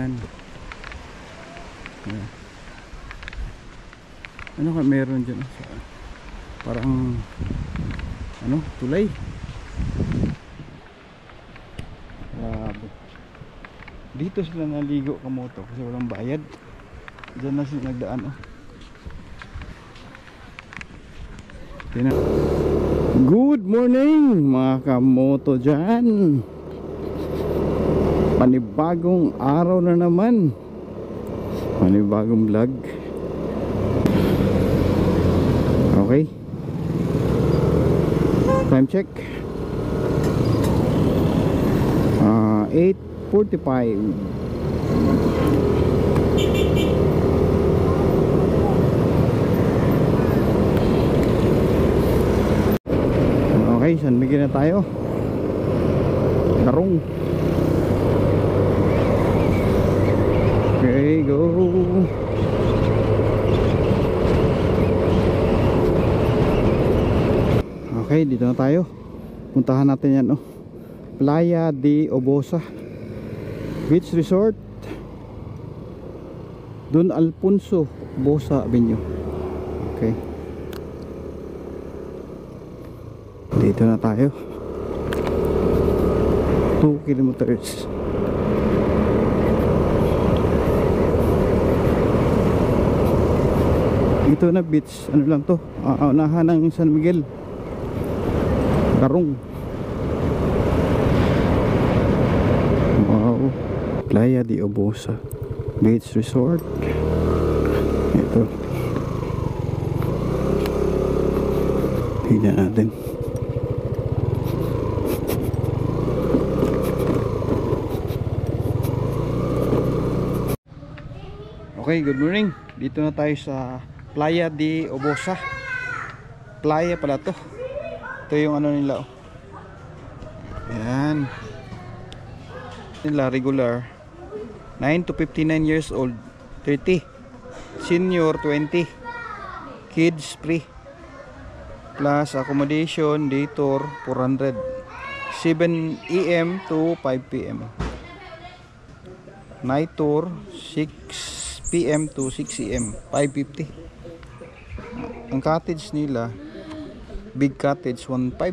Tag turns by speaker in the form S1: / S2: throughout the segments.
S1: Ayan. Ayan. Ano ka meron dyan? Parang ano, tulay. Grabe. Dito sila naligo kamoto kasi walang bayad. Diyan na sila nagdaan, oh. Tingnan. Good morning mga kamoto dyan. Panibagong araw na naman. Panibagong vlog. Okay. Time check. 8:45. Okay, San Miguel na tayo. Darong. Okay, go. Okay, dito na tayo. Puntahan natin yan, oh. Playa de Obosa Beach Resort, Don Alfonso, Bosa Avenue. Okay, dito na tayo. 2 kilometers. Ito na beach, ano lang to, unahan ng San Miguel, Darong. Wow, Playa de Obosa Beach Resort. Ito, tingnan natin. Okay, good morning. Dito na tayo sa Playa de Obosa. Playa pala to. Ito yung ano nila, oh. Ayan. Nila regular 9 to 59 years old 30, senior 20, kids free, plus accommodation day tour 400, 7 AM to 5 PM, night tour 6 PM to 6 AM 550. Ang cottage nila, big cottage 1.5,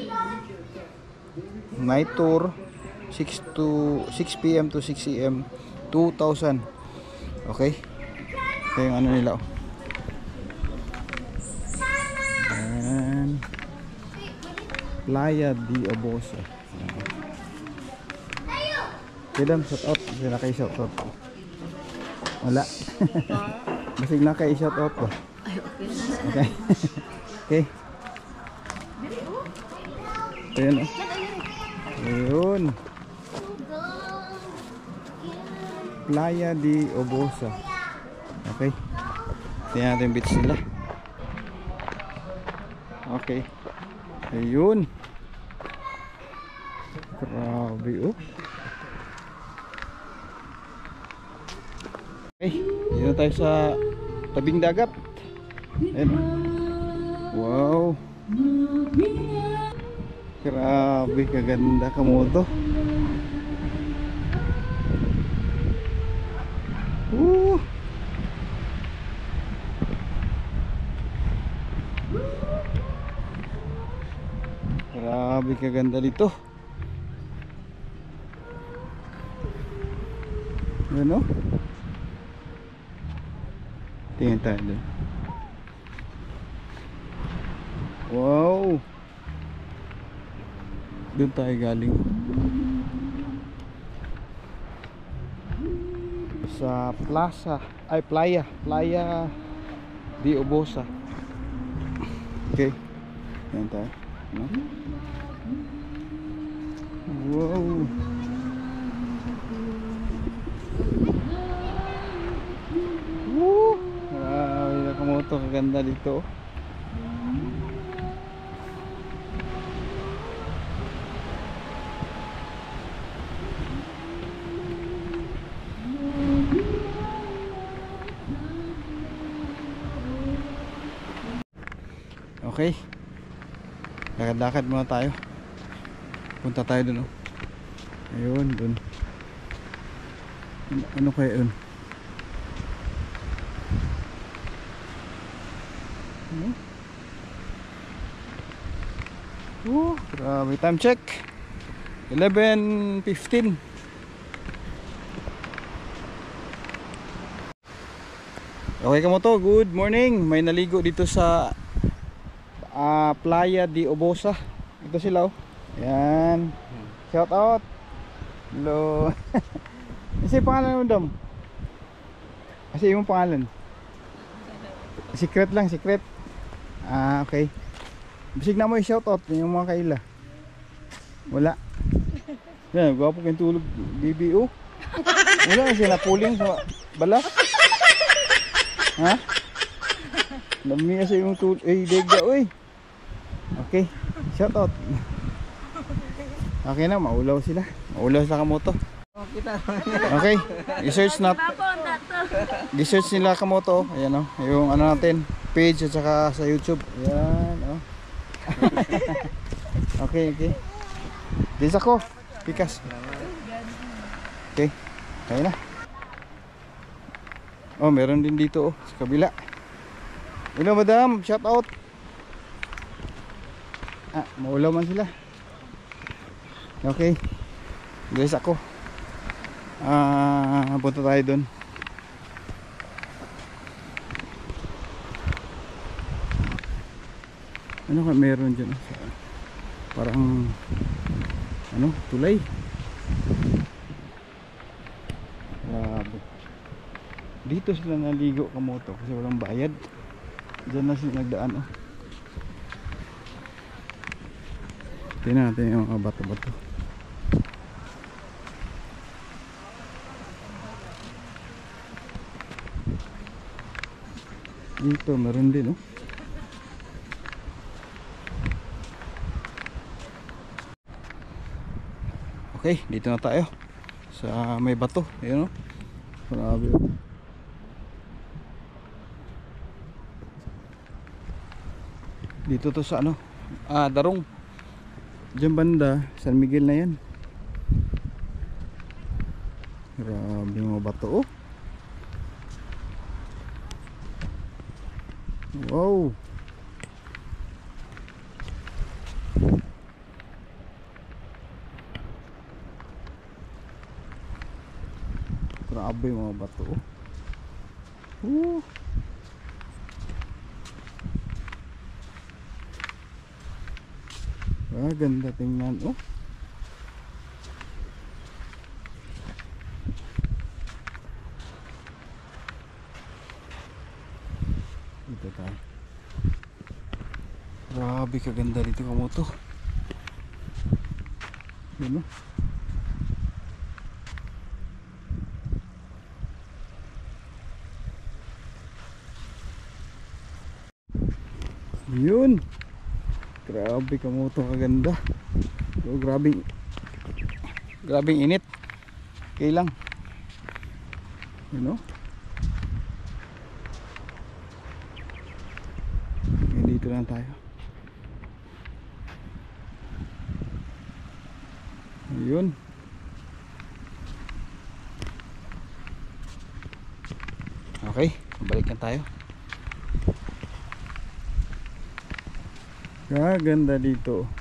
S1: night tour 6 PM to 6 AM 2,000. Okay, ito yung ano nila, oh. And Playa de Obosa. Kailan shout out? Kasi nakay shout out. Wala. Basig nakay shout out ba? Okay. Okay. Ito yun, oh. Ayun, Playa de Obosa. Okay, tingnan natin yung beach nila. Okay, ayun. Grabe, oh. Okay, dito tayo sa tabing dagat. Ayun. Wow, grabe kaganda kamoto. Grabe kaganda dito. Ano? Tingnan tayo doon. Wow, doon tayo galing sa Playa de Obosa. Okay, yan tayo, no? Wow, woo, grabe na kamoto, kaganda dito. Okay, lakad-lakad muna tayo. Punta tayo dun, oh. Ayun, dun. Ano kaya yun? Grabe. Time check 11:15. Okay ka mo to, good morning. May naligo dito sa Playa de Obosa. Ito sila oh. Ayan. Shout out. Hello. Kasi pangalan mo Dom? Kasi yung pangalan secret lang, secret. Okay. Bisig na mo i-shout out yung mga kaila. Wala. Yan, gwapo kayong tulog BBO. Wala kasi napuling sa balas. Ha? Dami kasi yung tulog. Dega oy. Okay, shout out. Okay na, maulaw sila. Maulaw sa kamoto. Okay, i-search i-search nila kamoto. Ayan o, yung ano natin, page at saka sa YouTube. Ayan o. Okay, okay. Dis ako, pikas. Okay, kaya na. Oh, meron din dito oh, sa kabila. Hello madam, shout out. Maulaw man sila. Okay, guys ako. Punta tayo doon. Ano ka meron dyan? Parang ano, tulay. Grabe. Dito sila naligo kamoto kasi walang bayad. Diyan na sila nagdaan oh. Tingnan natin yung mga bato-bato. Dito meron din oh. Okay, dito na tayo sa may bato. Ayan oh. Grabe oh. Dito to sa ano? Darong. Diyan banda, San Miguel na yan. Grabe mga bato oh. Wow. Grabe mga bato oh. Ganda tingnan oh. Dito tayo. Grabe kaganda dito kamoto. Yun oh. Yun. Grabe kamoto kaganda. Oh, grabing init. Okay lang. You know? Dito lang tayo. Ayun. Okay, balik na tayo. Ganda dito.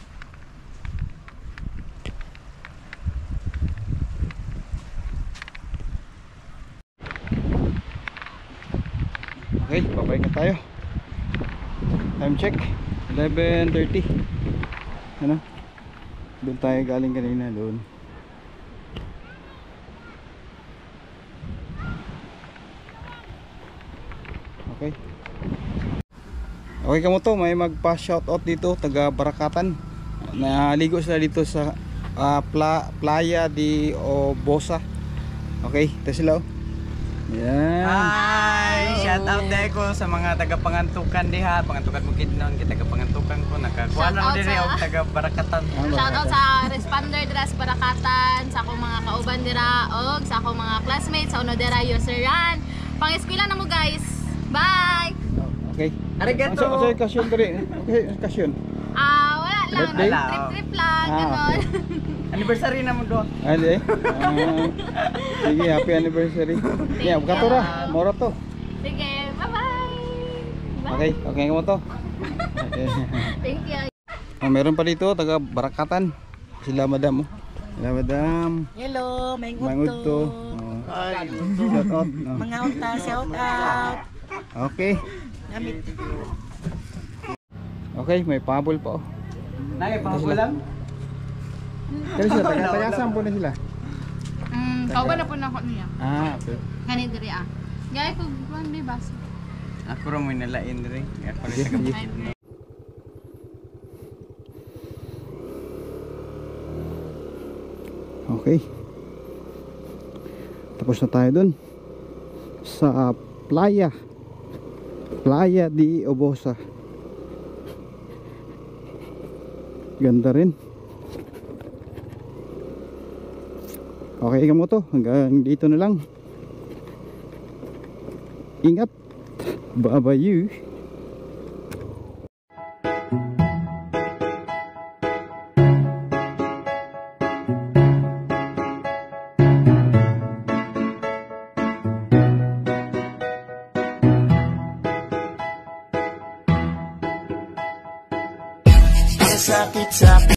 S1: Okay, babalik na tayo. Time check 11:30. Ano? Doon tayo galing kanina doon. Okay. Okay kamoto, may magpa-shoutout dito taga Barakatan. Naligo sila dito sa Playa de Obosa. Okay, ito sila oh. Yan.
S2: Hi! Shoutout dahil ko sa mga taga-pangantukan diha. Pangantukan mo kidnon, taga-pangantukan ko. Nakakuha lang din o taga-Barakatan.
S3: Shoutout sa responder dira sa Barakatan, sa akong mga kauban dira og sa akong mga classmates sa uno dira Yoseran. Pang-eskwela na mo guys. Bye!
S1: Okay.
S2: Arigato!
S1: Sa kasyon diri. Okay, kasyon.
S3: Wala lang.
S1: Birthday?
S3: Trip-trip lang. Ganon.
S2: Anniversary na mo do.
S1: Ade. Sige, happy anniversary. Yeah, katura. Mora to.
S3: Sige, bye-bye! Bye.
S1: Okay, okay mo to. Okay.
S3: Thank you.
S1: Meron pa dito, taga Barakatan. Sila madam. Sila madam.
S4: Hello, may
S1: Mangud to. Shout out.
S4: Mga unta, shout out.
S1: Okay.
S4: Namit.
S1: Okay, may pabol pa oh.
S2: Nagpapagulam.
S1: Kaya sila, taga-tagasam po na sila.
S3: Kauban na po na ako niya.
S1: Okay.
S3: Kanina diri ah. Gaya ko, may baso.
S2: Ako ra mo nalain rin. Ako rin
S1: Sige,
S2: sa
S1: sige.
S2: kapatid.
S1: Okay. Tapos na tayo dun. Sa Playa. Playa di Obosa. Ganda rin. Okay, ikaw mo to. Hanggang dito na lang. Ingat. Bye-bye you.
S5: Sakit sa